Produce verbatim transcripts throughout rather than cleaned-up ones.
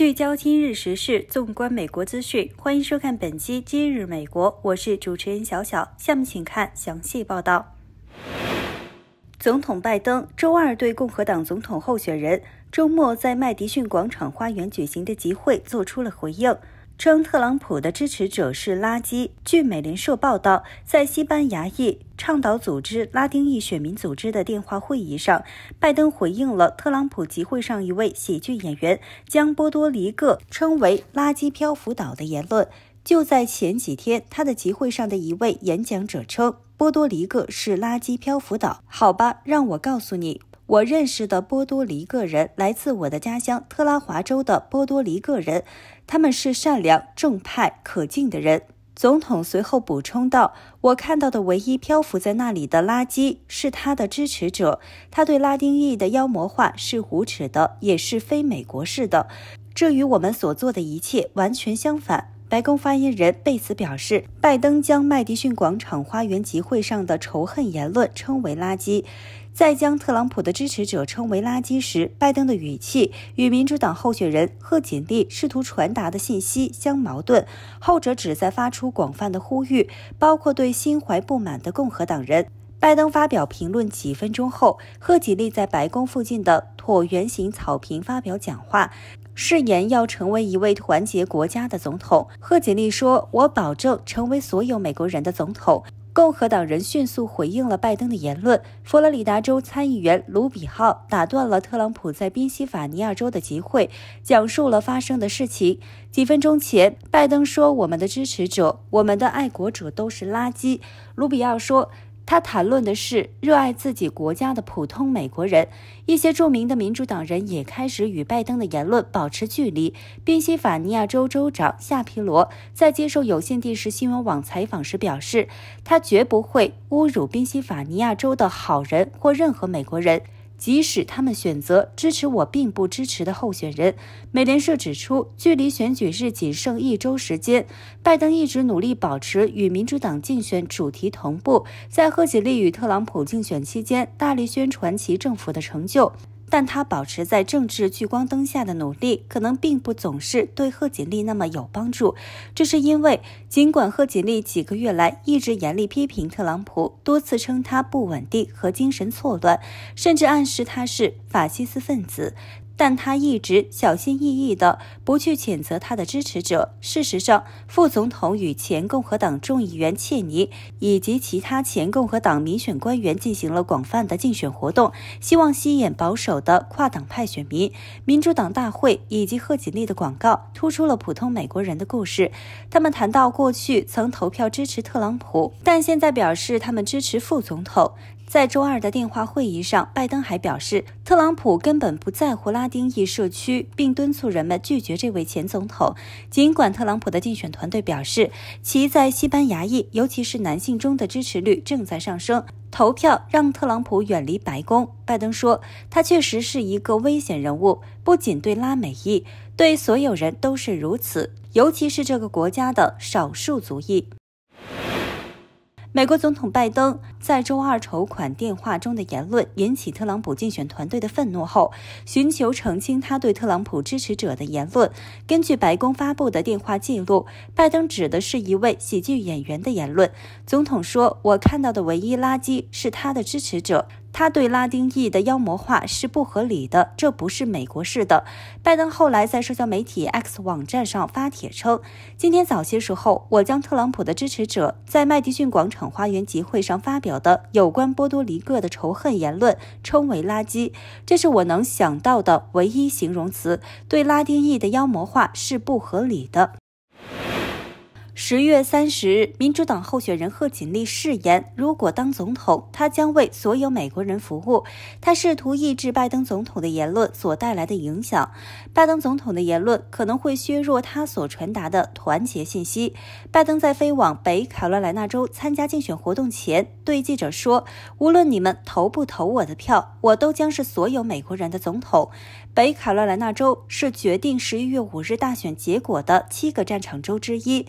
聚焦今日时事，纵观美国资讯，欢迎收看本期《今日美国》，我是主持人小小。下面请看详细报道。总统拜登周二对共和党总统候选人周末在麦迪逊广场花园举行的集会做出了回应，称特朗普的支持者是垃圾。据美联社报道，在西班牙裔倡导组织拉丁裔选民组织的电话会议上，拜登回应了特朗普集会上一位喜剧演员将波多黎各称为垃圾漂浮岛的言论。就在前几天，他的集会上的一位演讲者称波多黎各是垃圾漂浮岛。好吧，让我告诉你，我认识的波多黎各人来自我的家乡特拉华州的波多黎各人，他们是善良、正派、可敬的人。总统随后补充道，我看到的唯一漂浮在那里的垃圾是他的支持者，他对拉丁裔的妖魔化是无耻的，也是非美国式的，这与我们所做的一切完全相反。白宫发言人贝茨表示，拜登将麦迪逊广场花园集会上的仇恨言论称为垃圾。在将特朗普的支持者称为垃圾时，拜登的语气与民主党候选人贺锦丽试图传达的信息相矛盾，后者旨在发出广泛的呼吁，包括对心怀不满的共和党人。拜登发表评论几分钟后，贺锦丽在白宫附近的椭圆形草坪发表讲话，誓言要成为一位团结国家的总统。贺锦丽说，我保证成为所有美国人的总统。共和党人迅速回应了拜登的言论。佛罗里达州参议员卢比奥打断了特朗普在宾夕法尼亚州的集会，讲述了发生的事情。几分钟前，拜登说，我们的支持者，我们的爱国者都是垃圾。卢比奥说，他谈论的是热爱自己国家的普通美国人。一些著名的民主党人也开始与拜登的言论保持距离。宾夕法尼亚州州长夏皮罗在接受有线电视新闻网采访时表示，他绝不会侮辱宾夕法尼亚州的好人或任何美国人，即使他们选择支持我并不支持的候选人。美联社指出，距离选举日仅剩一周时间，拜登一直努力保持与民主党竞选主题同步，在贺锦丽与特朗普竞选期间大力宣传其政府的成就，但他保持在政治聚光灯下的努力可能并不总是对贺锦丽那么有帮助。这是因为尽管贺锦丽几个月来一直严厉批评特朗普，多次称他不稳定和精神错乱，甚至暗示他是法西斯分子，但他一直小心翼翼地不去谴责他的支持者。事实上，副总统与前共和党众议员切尼以及其他前共和党民选官员进行了广泛的竞选活动，希望吸引保守的跨党派选民。民主党大会以及贺锦丽的广告突出了普通美国人的故事。他们谈到过去曾投票支持特朗普，但现在表示他们支持副总统。在周二的电话会议上，拜登还表示，特朗普根本不在乎拉丁裔社区，并敦促人们拒绝这位前总统。尽管特朗普的竞选团队表示，其在西班牙裔，尤其是男性中的支持率正在上升，投票让特朗普远离白宫。拜登说，他确实是一个危险人物，不仅对拉美裔，对所有人都是如此，尤其是这个国家的少数族裔。美国总统拜登在周二筹款电话中的言论引起特朗普竞选团队的愤怒后，寻求澄清他对特朗普支持者的言论。根据白宫发布的电话记录，拜登指的是一位喜剧演员的言论。总统说，我看到的唯一垃圾是他的支持者，他对拉丁裔的妖魔化是不合理的，这不是美国式的。拜登后来在社交媒体 X 网站上发帖称，今天早些时候，我将特朗普的支持者在麦迪逊广场花园集会上发表的有关波多黎各的仇恨言论称为垃圾，这是我能想到的唯一形容词，对拉丁裔的妖魔化是不合理的。十月三十日，民主党候选人贺锦丽誓言，如果当总统，他将为所有美国人服务。他试图抑制拜登总统的言论所带来的影响。拜登总统的言论可能会削弱他所传达的团结信息。拜登在飞往北卡罗来纳州参加竞选活动前，对记者说，无论你们投不投我的票，我都将是所有美国人的总统。北卡罗来纳州是决定十一月五日大选结果的七个战场州之一。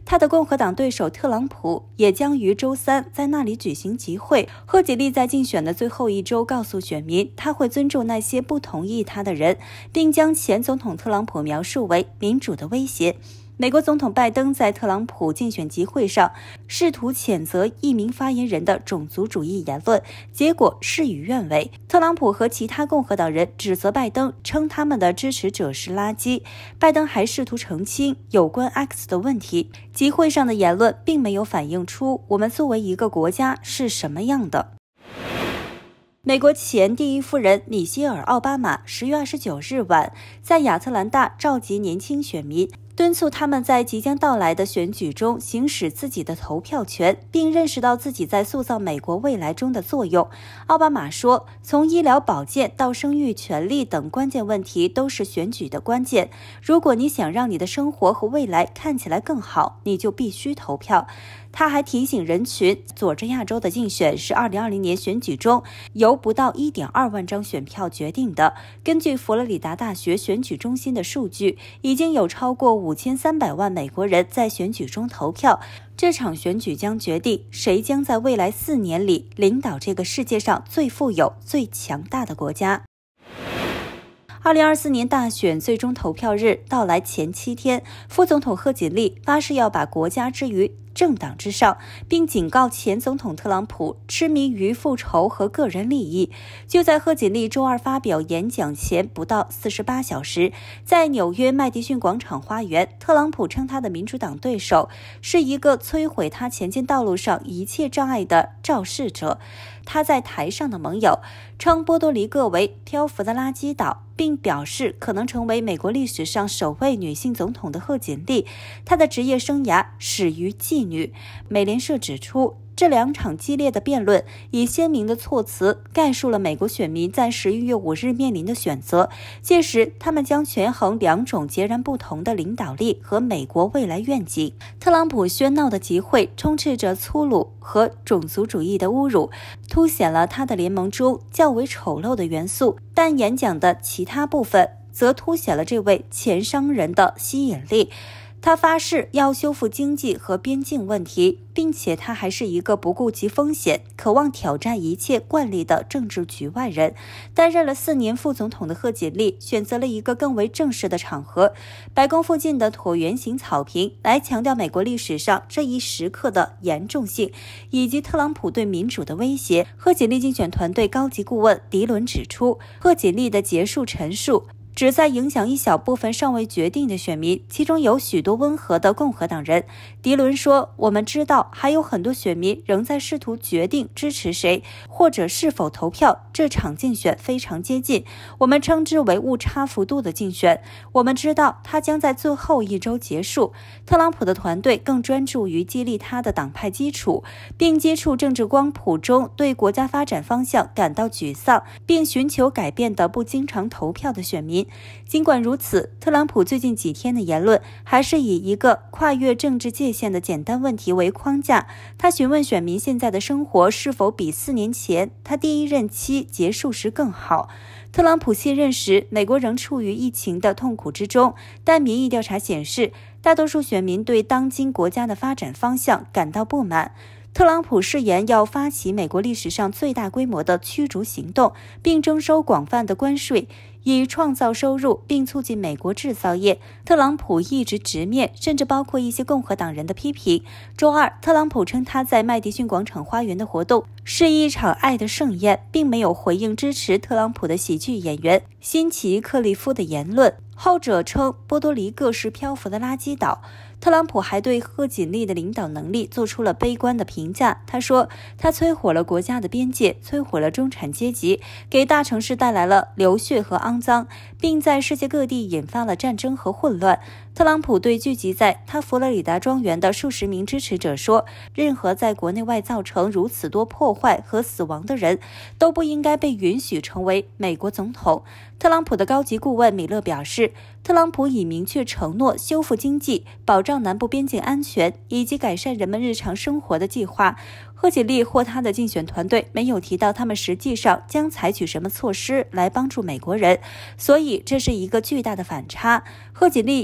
他的共和党对手特朗普也将于周三在那里举行集会。贺锦丽在竞选的最后一周告诉选民，他会尊重那些不同意他的人，并将前总统特朗普描述为民主的威胁。美国总统拜登在特朗普竞选集会上试图谴责一名发言人的种族主义言论，结果事与愿违。特朗普和其他共和党人指责拜登，称他们的支持者是垃圾。拜登还试图澄清有关 X 的问题。集会上的言论并没有反映出我们作为一个国家是什么样的。美国前第一夫人米歇尔·奥巴马十月二十九日晚在亚特兰大召集年轻选民，敦促他们在即将到来的选举中行使自己的投票权，并认识到自己在塑造美国未来中的作用。奥巴马说，从医疗保健到生育权利等关键问题都是选举的关键。如果你想让你的生活和未来看起来更好，你就必须投票。他还提醒人群，佐治亚州的竞选是二零二零年选举中由不到 一点二万张选票决定的。根据佛罗里达大学选举中心的数据，已经有超过五千三百万美国人在选举中投票。这场选举将决定谁将在未来四年里领导这个世界上最富有、最强大的国家。二零二四年大选最终投票日到来前七天，副总统贺锦丽发誓要把国家置于政党之上，并警告前总统特朗普痴迷于复仇和个人利益。就在贺锦丽周二发表演讲前不到四十八小时，在纽约麦迪逊广场花园，特朗普称他的民主党对手是一个摧毁他前进道路上一切障碍的肇事者。他在台上的盟友称波多黎各为漂浮的垃圾岛，并表示可能成为美国历史上首位女性总统的贺锦丽，她的职业生涯始于妓女。美联社指出，这两场激烈的辩论以鲜明的措辞概述了美国选民在十一月五日面临的选择，届时他们将权衡两种截然不同的领导力和美国未来愿景。特朗普喧闹的集会充斥着粗鲁和种族主义的侮辱，凸显了他的联盟中较为丑陋的元素，但演讲的其他部分则凸显了这位前商人的吸引力。他发誓要修复经济和边境问题，并且他还是一个不顾及风险、渴望挑战一切惯例的政治局外人。担任了四年副总统的贺锦丽选择了一个更为正式的场合——白宫附近的椭圆形草坪，来强调美国历史上这一时刻的严重性，以及特朗普对民主的威胁。贺锦丽竞选团队高级顾问迪伦指出，贺锦丽的结束陈述旨在影响一小部分尚未决定的选民，其中有许多温和的共和党人。迪伦说，我们知道还有很多选民仍在试图决定支持谁，或者是否投票。这场竞选非常接近，我们称之为误差幅度的竞选。我们知道它将在最后一周结束。特朗普的团队更专注于激励他的党派基础，并接触政治光谱中对国家发展方向感到沮丧，并寻求改变的不经常投票的选民。尽管如此，特朗普最近几天的言论还是以一个跨越政治界限的简单问题为框架。他询问选民现在的生活是否比四年前他第一任期结束时更好。特朗普卸任时，美国仍处于疫情的痛苦之中，但民意调查显示，大多数选民对当今国家的发展方向感到不满。特朗普誓言要发起美国历史上最大规模的驱逐行动，并征收广泛的关税，以创造收入并促进美国制造业。特朗普一直直面，甚至包括一些共和党人的批评。周二，特朗普称他在麦迪逊广场花园的活动是一场爱的盛宴，并没有回应支持特朗普的喜剧演员辛奇·克利夫的言论。后者称波多黎各是漂浮的垃圾岛。特朗普还对贺锦丽的领导能力做出了悲观的评价。他说，他摧毁了国家的边界，摧毁了中产阶级，给大城市带来了流血和肮脏，并在世界各地引发了战争和混乱。特朗普对聚集在他佛罗里达庄园的数十名支持者说，任何在国内外造成如此多破坏和死亡的人都不应该被允许成为美国总统。特朗普的高级顾问米勒表示，特朗普已明确承诺修复经济、保障南部边境安全以及改善人们日常生活的计划。贺锦丽或他的竞选团队没有提到他们实际上将采取什么措施来帮助美国人，所以这是一个巨大的反差。贺锦丽已经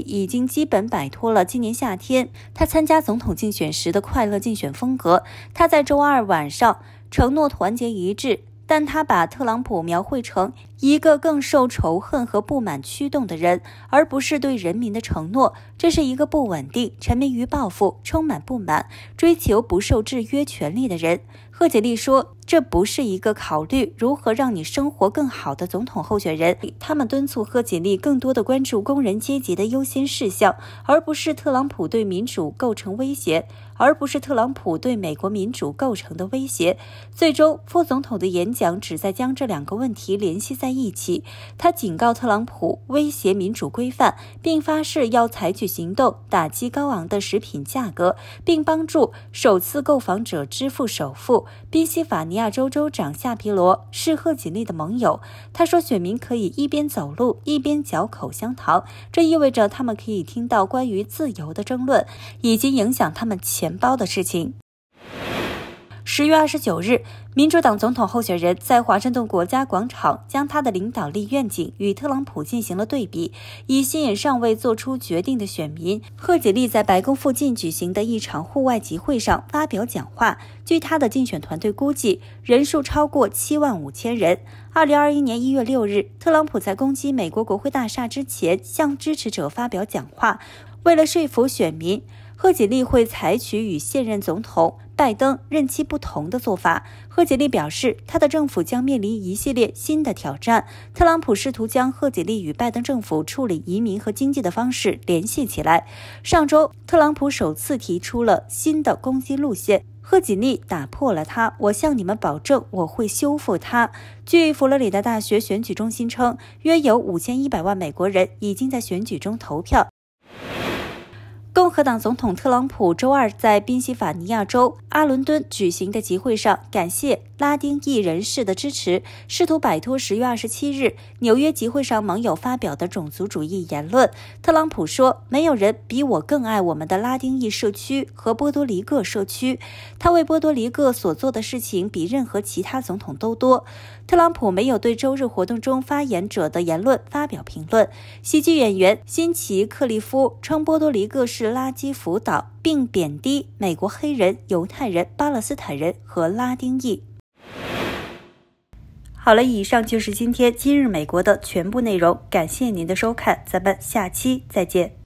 经基本摆脱了今年夏天他参加总统竞选时的快乐竞选风格。他在周二晚上承诺团结一致，但他把特朗普描绘成一个更受仇恨和不满驱动的人，而不是对人民的承诺。这是一个不稳定、沉迷于报复、充满不满、追求不受制约权利的人。贺锦丽说，这不是一个考虑如何让你生活更好的总统候选人。他们敦促贺锦丽更多的关注工人阶级的优先事项，而不是特朗普对民主构成威胁，而不是特朗普对美国民主构成的威胁。最终，副总统的演讲旨在将这两个问题联系在一起。他警告特朗普威胁民主规范，并发誓要采取行动打击高昂的食品价格，并帮助首次购房者支付首付。宾夕法尼亚州州长夏皮罗是贺锦丽的盟友，他说选民可以一边走路一边嚼口香糖，这意味着他们可以听到关于自由的争论以及影响他们钱包的事情。十月二十九日，民主党总统候选人在华盛顿国家广场将他的领导力愿景与特朗普进行了对比，以吸引尚未做出决定的选民。贺锦丽在白宫附近举行的一场户外集会上发表讲话，据他的竞选团队估计，人数超过七万五千人。二零二一年一月六日，特朗普在攻击美国国会大厦之前向支持者发表讲话，为了说服选民，贺锦丽会采取与现任总统拜登任期不同的做法。贺锦丽表示，他的政府将面临一系列新的挑战。特朗普试图将贺锦丽与拜登政府处理移民和经济的方式联系起来。上周，特朗普首次提出了新的攻击路线，贺锦丽打破了它，我向你们保证，我会修复它。据佛罗里达大学选举中心称，约有五千一百万美国人已经在选举中投票。共和党总统特朗普周二在宾夕法尼亚州阿伦敦举行的集会上，感谢拉丁裔人士的支持，试图摆脱十月二十七日纽约集会上盟友发表的种族主义言论。特朗普说，没有人比我更爱我们的拉丁裔社区和波多黎各社区，他为波多黎各所做的事情比任何其他总统都多。特朗普没有对周日活动中发言者的言论发表评论。喜剧演员辛奇·克利夫称波多黎各是垃圾福岛，并贬低美国黑人、犹太人、巴勒斯坦人和拉丁裔。好了，以上就是今天今日美国的全部内容，感谢您的收看，咱们下期再见。